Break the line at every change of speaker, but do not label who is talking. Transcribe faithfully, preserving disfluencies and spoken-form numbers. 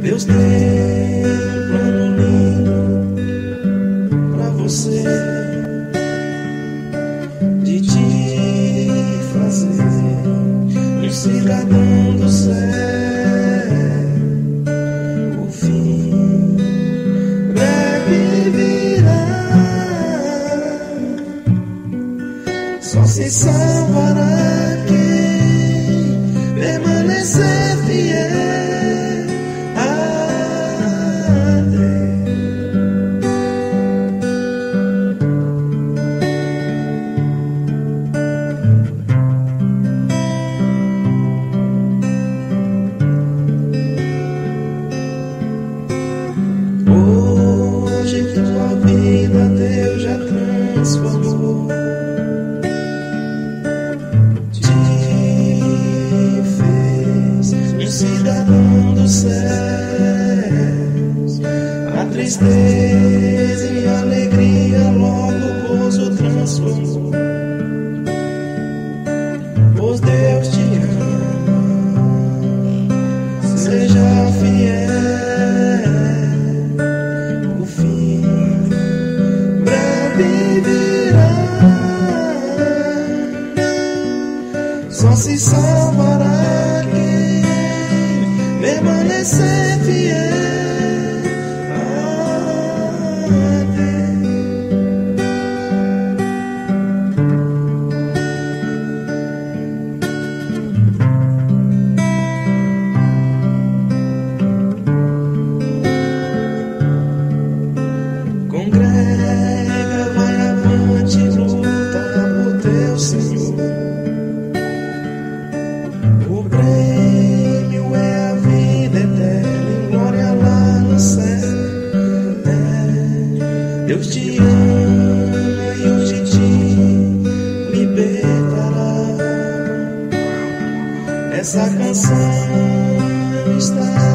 Deus tem um plano lindo pra você, de te fazer um cidadão do céu. O fim breve virá, só se salvará quem permanecer fiel. Hoje tua vida Deus já transformou, te fez um cidadão dos céus. A tristeza em alegria logo o gozo transformou, pois Deus te ama, seja fiel. Só se salvará quem permanecer fiel a Deus. Congrega, vai avante, luta por teu Senhor. O prêmio é a vida eterna em glória lá no céu. É, Deus te ama e hoje te libertará. Essa canção está